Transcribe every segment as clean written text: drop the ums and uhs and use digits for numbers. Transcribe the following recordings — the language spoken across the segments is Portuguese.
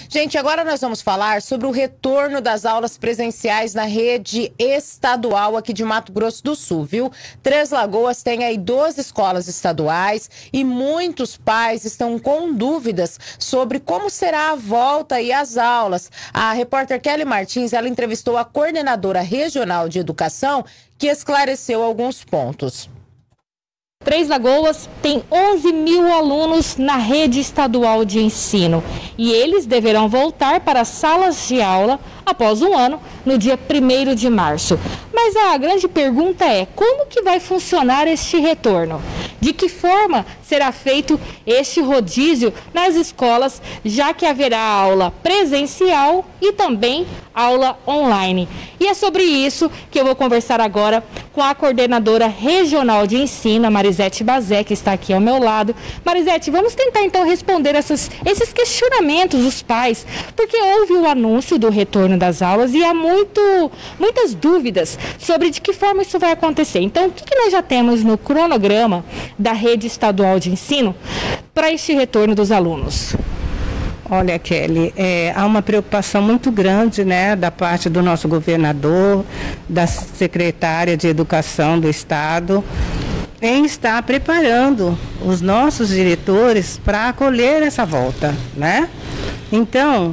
Gente, agora nós vamos falar sobre o retorno das aulas presenciais na rede estadual aqui de Mato Grosso do Sul, viu? Três Lagoas tem aí 12 escolas estaduais e muitos pais estão com dúvidas sobre como será a volta e as aulas. A repórter Kelly Martins, ela entrevistou a coordenadora regional de educação, que esclareceu alguns pontos. Três Lagoas tem 11 mil alunos na rede estadual de ensino e eles deverão voltar para as salas de aula após um ano, no dia 1º de março. Mas a grande pergunta é, como que vai funcionar este retorno? De que forma será feito este rodízio nas escolas, já que haverá aula presencial e também aula online? E é sobre isso que eu vou conversar agora com a coordenadora regional de ensino, a Marisete Bazé, que está aqui ao meu lado. Marisete, vamos tentar então responder esses questionamentos dos pais, porque houve o anúncio do retorno das aulas e há muitas dúvidas sobre de que forma isso vai acontecer. Então, o que nós já temos no cronograma da rede estadual de ensino para este retorno dos alunos? Olha, Kelly, há uma preocupação muito grande, né, da parte do nosso governador, da secretária de Educação do Estado, em estar preparando os nossos diretores para acolher essa volta, né? Então,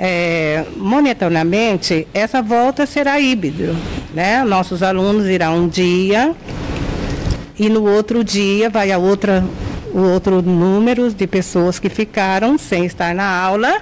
momentaneamente, essa volta será híbrida, né? Nossos alunos irão um dia e no outro dia vai o outro número de pessoas que ficaram sem estar na aula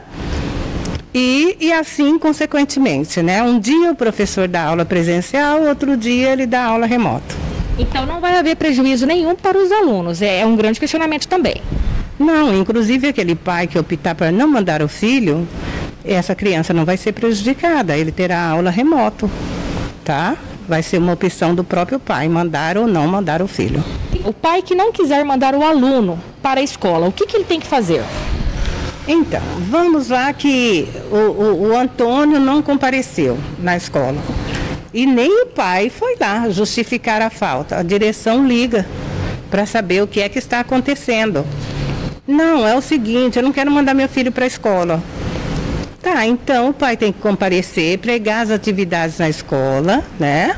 e assim consequentemente, né? Um dia o professor dá aula presencial, outro dia ele dá aula remoto. Então não vai haver prejuízo nenhum para os alunos, é um grande questionamento também. Não, inclusive aquele pai que optar por não mandar o filho, essa criança não vai ser prejudicada, ele terá aula remoto, tá? Vai ser uma opção do próprio pai, mandar ou não mandar o filho. O pai que não quiser mandar o aluno para a escola, o que ele tem que fazer? Então, vamos lá que o Antônio não compareceu na escola. E nem o pai foi lá justificar a falta. A direção liga para saber o que é que está acontecendo. Não, é o seguinte, eu não quero mandar meu filho para a escola. Tá, então o pai tem que comparecer, pregar as atividades na escola, né?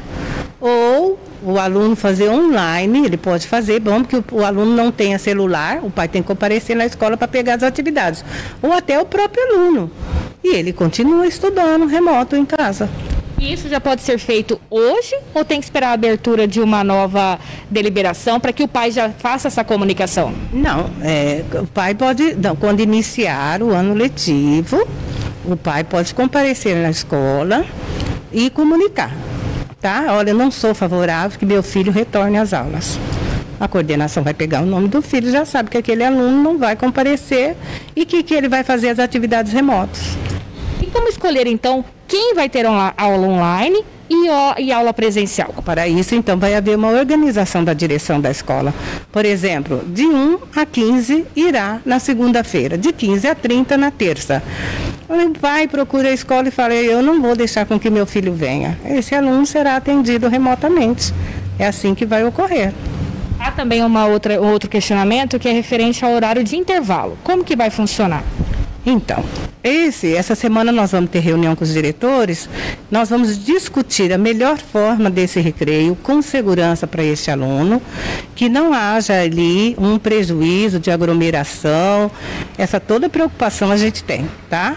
Ou o aluno fazer online, ele pode fazer, bom, porque o aluno não tenha celular, o pai tem que comparecer na escola para pegar as atividades. Ou até o próprio aluno. E ele continua estudando remoto em casa. E isso já pode ser feito hoje ou tem que esperar a abertura de uma nova deliberação para que o pai já faça essa comunicação? Não, o pai pode, quando iniciar o ano letivo, o pai pode comparecer na escola e comunicar, tá? Olha, eu não sou favorável que meu filho retorne às aulas. A coordenação vai pegar o nome do filho, já sabe que aquele aluno não vai comparecer e que ele vai fazer as atividades remotas. E como escolher, então, quem vai ter aula online e aula presencial? Para isso, então, vai haver uma organização da direção da escola. Por exemplo, de 1 a 15 irá na segunda-feira, de 15 a 30 na terça. O pai procura a escola e fala, eu não vou deixar com que meu filho venha. Esse aluno será atendido remotamente. É assim que vai ocorrer. Há também outro questionamento que é referente ao horário de intervalo. Como que vai funcionar? Então, essa semana nós vamos ter reunião com os diretores, nós vamos discutir a melhor forma desse recreio com segurança para este aluno, que não haja ali um prejuízo de aglomeração, toda preocupação a gente tem, tá?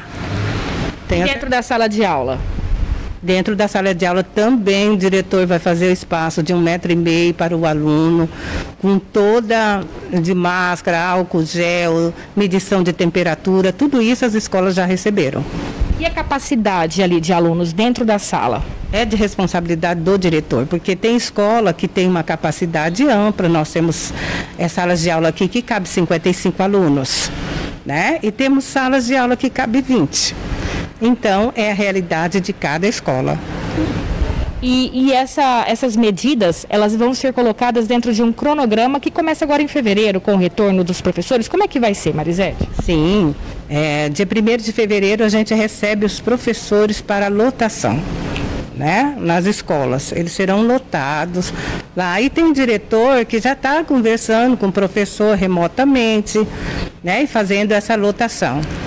Dentro da sala de aula? Dentro da sala de aula também o diretor vai fazer o espaço de 1,5 m para o aluno, com toda de máscara, álcool gel, medição de temperatura, tudo isso as escolas já receberam. E a capacidade ali de alunos dentro da sala? É de responsabilidade do diretor, porque tem escola que tem uma capacidade ampla, nós temos salas de aula aqui que cabe 55 alunos, né? E temos salas de aula que cabe 20. Então, é a realidade de cada escola. E essas medidas, elas vão ser colocadas dentro de um cronograma que começa agora em fevereiro, com o retorno dos professores. Como é que vai ser, Marisete? Sim, dia 1º de fevereiro a gente recebe os professores para lotação, né? Nas escolas. Eles serão lotados lá. E tem um diretor que já está conversando com o professor remotamente, né? E fazendo essa lotação.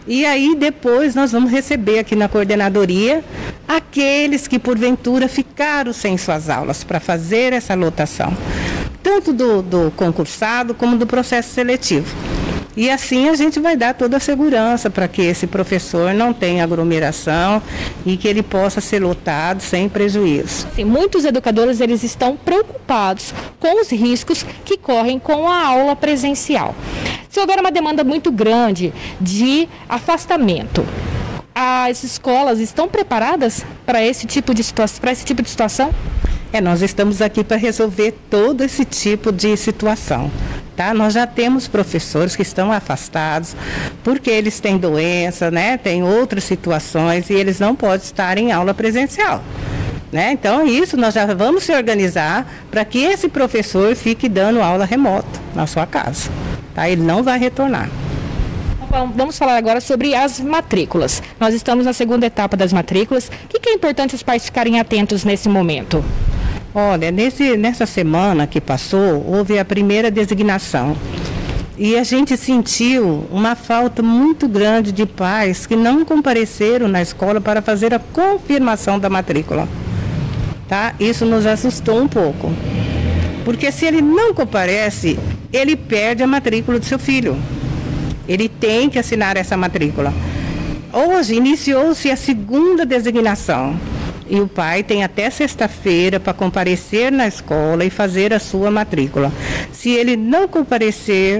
E aí depois nós vamos receber aqui na coordenadoria aqueles que porventura ficaram sem suas aulas para fazer essa lotação, tanto do concursado como do processo seletivo. E assim a gente vai dar toda a segurança para que esse professor não tenha aglomeração e que ele possa ser lotado sem prejuízo. Sim, muitos educadores eles estão preocupados com os riscos que correm com a aula presencial. Se houver uma demanda muito grande de afastamento, as escolas estão preparadas para esse tipo de situação? Nós estamos aqui para resolver todo esse tipo de situação. Tá? Nós já temos professores que estão afastados porque eles têm doença, né? Tem outras situações e eles não podem estar em aula presencial. Né? Então, isso nós já vamos se organizar para que esse professor fique dando aula remota na sua casa. Tá? Ele não vai retornar. Vamos falar agora sobre as matrículas. Nós estamos na segunda etapa das matrículas. O que é importante os pais ficarem atentos nesse momento? Olha, nessa semana que passou, houve a primeira designação. E a gente sentiu uma falta muito grande de pais que não compareceram na escola para fazer a confirmação da matrícula. Tá? Isso nos assustou um pouco. Porque se ele não comparece, ele perde a matrícula do seu filho. Ele tem que assinar essa matrícula. Hoje iniciou-se a segunda designação. E o pai tem até sexta-feira para comparecer na escola e fazer a sua matrícula. Se ele não comparecer,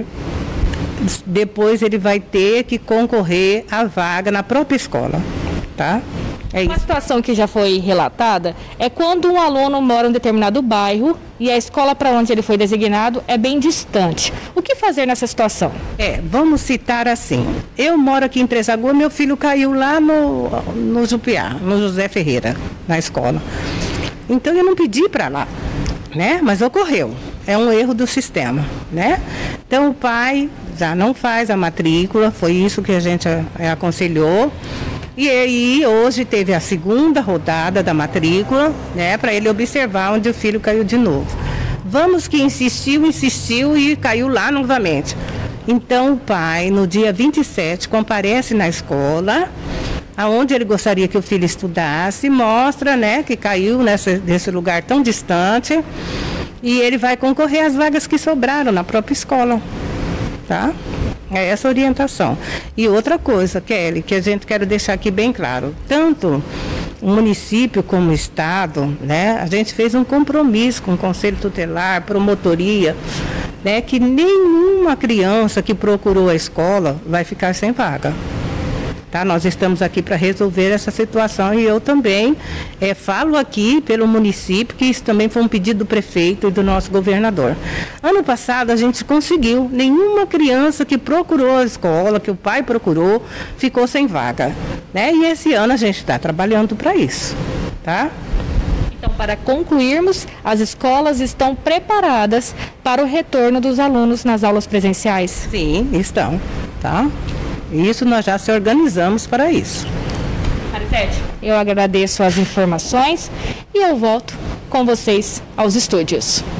depois ele vai ter que concorrer à vaga na própria escola, tá? Uma situação que já foi relatada é quando um aluno mora em um determinado bairro e a escola para onde ele foi designado é bem distante. O que fazer nessa situação? Vamos citar assim. Eu moro aqui em Três Lagoas, meu filho caiu lá no Jupiá, no José Ferreira, na escola. Então eu não pedi para lá, né? Mas ocorreu. É um erro do sistema, né? Então o pai já não faz a matrícula, foi isso que a gente aconselhou. E aí hoje teve a segunda rodada da matrícula, né, para ele observar onde o filho caiu de novo. Vamos que insistiu e caiu lá novamente. Então o pai, no dia 27, comparece na escola, aonde ele gostaria que o filho estudasse, mostra, né, que caiu nesse lugar tão distante, e ele vai concorrer às vagas que sobraram na própria escola, tá? É essa a orientação. E outra coisa, Kelly, que a gente quer deixar aqui bem claro, tanto o município como o estado, né, a gente fez um compromisso com o Conselho Tutelar, promotoria, né, que nenhuma criança que procurou a escola vai ficar sem vaga. Tá? Nós estamos aqui para resolver essa situação e eu também falo aqui pelo município que isso também foi um pedido do prefeito e do nosso governador. Ano passado a gente conseguiu, nenhuma criança que procurou a escola, que o pai procurou, ficou sem vaga. Né? E esse ano a gente está trabalhando para isso. Tá? Então, para concluirmos, as escolas estão preparadas para o retorno dos alunos nas aulas presenciais? Sim, estão. Tá? Isso nós já se organizamos para isso. Marisete, eu agradeço as informações e eu volto com vocês aos estúdios.